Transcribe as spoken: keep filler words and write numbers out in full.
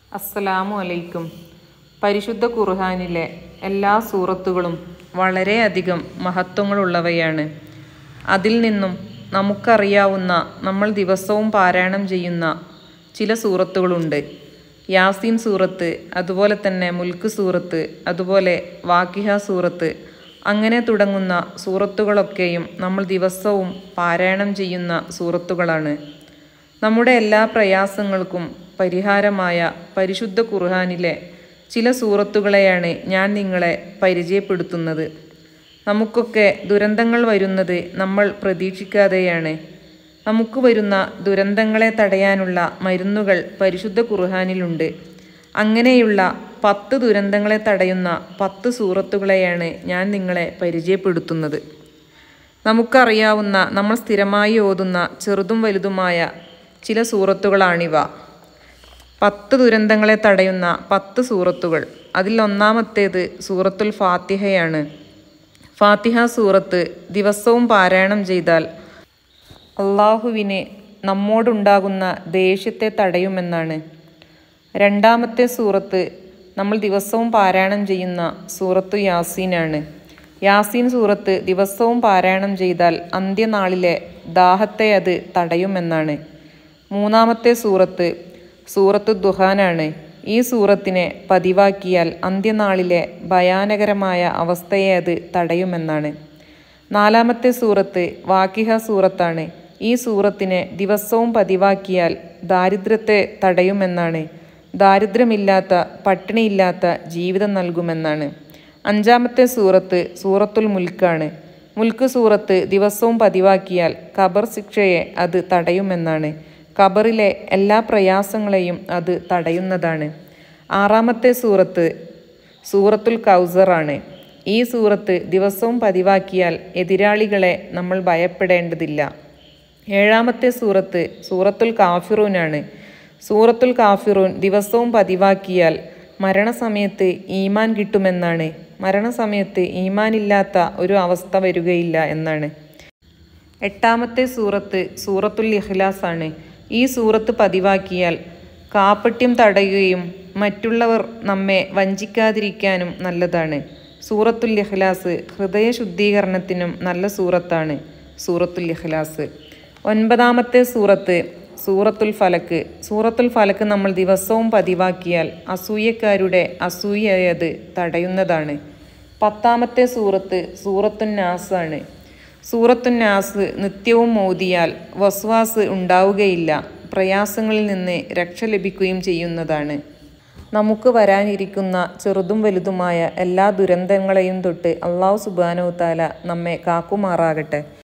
അസ്സലാമു അലൈക്കും. പരിശുദ്ധ ഖുർആനിലെ എല്ലാ സൂറത്തുകളും വളരെയധികം മഹത്വങ്ങളുള്ളവയാണ്. അതിൽ നിന്നും നമുക്കറിയാവുന്ന, നമ്മൾ ദിവസവും പാരായണം ചെയ്യുന്ന ചില സൂറത്തുകളുണ്ട്. യാസീൻ സൂറത്ത്, അതുപോലെ തന്നെ മുൽക്ക് സൂറത്ത്, അതുപോലെ വാക്കിഹ സൂറത്ത്, അങ്ങനെ തുടങ്ങുന്ന സൂറത്തുകളൊക്കെയും നമ്മൾ ദിവസവും പാരായണം ചെയ്യുന്ന സൂറത്തുകളാണ്. നമ്മുടെ എല്ലാ പ്രയാസങ്ങൾക്കും പരിഹാരമായ പരിശുദ്ധ ഖുർആനിലെ ചില സൂറത്തുകളെയാണ് ഞാൻ നിങ്ങളെ പരിചയപ്പെടുത്തുന്നത്. നമുക്കൊക്കെ ദുരന്തങ്ങൾ വരുന്നത് നമ്മൾ പ്രതീക്ഷിക്കാതെയാണ്. നമുക്ക് വരുന്ന ദുരന്തങ്ങളെ തടയാനുള്ള മരുന്നുകൾ പരിശുദ്ധ ഖുർആനിലുണ്ട്. അങ്ങനെയുള്ള പത്ത് ദുരന്തങ്ങളെ തടയുന്ന പത്ത് സൂറത്തുകളെയാണ് ഞാൻ നിങ്ങളെ പരിചയപ്പെടുത്തുന്നത്. നമുക്കറിയാവുന്ന, നമ്മൾ സ്ഥിരമായി ഓതുന്ന ചെറുതും വലുതുമായ ചില സൂറത്തുകളാണിവ. പത്ത് ദുരന്തങ്ങളെ തടയുന്ന പത്ത് സൂറത്തുകൾ. അതിൽ ഒന്നാമത്തേത് സൂറത്തുൽ ഫാത്തിഹയാണ്. ഫാത്തിഹ സൂറത്ത് ദിവസവും പാരായണം ചെയ്താൽ അള്ളാഹുവിന് നമ്മോടുണ്ടാകുന്ന ദേഷ്യത്തെ തടയുമെന്നാണ്. രണ്ടാമത്തെ സൂറത്ത് നമ്മൾ ദിവസവും പാരായണം ചെയ്യുന്ന സൂറത്തു യാസീനാണ്. യാസീൻ സൂറത്ത് ദിവസവും പാരായണം ചെയ്താൽ അന്ത്യനാളിലെ ദാഹത്തെ അത് തടയുമെന്നാണ്. മൂന്നാമത്തെ സൂറത്ത് സൂറത്തു ദുഹാനാണ്. ഈ സൂറത്തിനെ പതിവാക്കിയാൽ അന്ത്യനാളിലെ ഭയാനകരമായ അവസ്ഥയെ അത് തടയുമെന്നാണ്. നാലാമത്തെ സൂറത്ത് വാക്കിഹ സൂറത്താണ്. ഈ സൂറത്തിനെ ദിവസവും പതിവാക്കിയാൽ ദാരിദ്ര്യത്തെ തടയുമെന്നാണ്. ദാരിദ്ര്യമില്ലാത്ത, പട്ടിണിയില്ലാത്ത ജീവിതം നൽകുമെന്നാണ്. അഞ്ചാമത്തെ സൂറത്ത് സൂറത്തുൽ മുൽക്കാണ്. മുൽക്ക് സൂറത്ത് ദിവസവും പതിവാക്കിയാൽ ഖബർ ശിക്ഷയെ അത് തടയുമെന്നാണ്. ഖബറിലെ എല്ലാ പ്രയാസങ്ങളെയും അത് തടയുന്നതാണ്. ആറാമത്തെ സൂറത്ത് സൂറത്തുൽ കൗസറാണ്. ഈ സൂറത്ത് ദിവസവും പതിവാക്കിയാൽ എതിരാളികളെ നമ്മൾ ഭയപ്പെടേണ്ടതില്ല. ഏഴാമത്തെ സൂറത്ത് സൂറത്തുൽ കാഫിറൂനാണ്. സൂറത്തുൽ കാഫിറൂൻ ദിവസവും പതിവാക്കിയാൽ മരണസമയത്ത് ഈമാൻ കിട്ടുമെന്നാണ്. മരണസമയത്ത് ഈമാനില്ലാത്ത ഒരു അവസ്ഥ വരികയില്ല എന്നാണ്. എട്ടാമത്തെ സൂറത്ത് സൂറത്തുൽ ഇഖ്ലാസ് ആണ്. ഈ സൂറത്ത് പതിവാക്കിയാൽ കാപട്യം തടയുകയും മറ്റുള്ളവർ നമ്മെ വഞ്ചിക്കാതിരിക്കാനും നല്ലതാണ്. സൂറത്തുൽ ഇഖ്ലാസ് ഹൃദയ ശുദ്ധീകരണത്തിനും നല്ല സൂറത്താണ് സൂറത്തുൽ ഇഖ്ലാസ്. ഒൻപതാമത്തെ സൂറത്ത് സൂറത്തുൽ ഫലക്ക്. സൂറത്തുൽ ഫലക്ക് നമ്മൾ ദിവസവും പതിവാക്കിയാൽ അസൂയക്കാരുടെ അസൂയയെ അത് തടയുന്നതാണ്. പത്താമത്തെ സൂറത്ത് സൂറത്തുൻ നാസ് ആണ്. സൂറത്തുൻ നാസ് നിത്യവും ഓതിയാൽ വസ്വാസ് ഉണ്ടാവുകയില്ല, പ്രയാസങ്ങളിൽ നിന്ന് രക്ഷ ലഭിക്കുകയും ചെയ്യുന്നതാണ്. നമുക്ക് വരാനിരിക്കുന്ന ചെറുതും വലുതുമായ എല്ലാ ദുരന്തങ്ങളെയും തൊട്ട് അല്ലാഹു സുബ്ഹാനഹു വ തആല നമ്മെ കാക്കുമാറാകട്ടെ.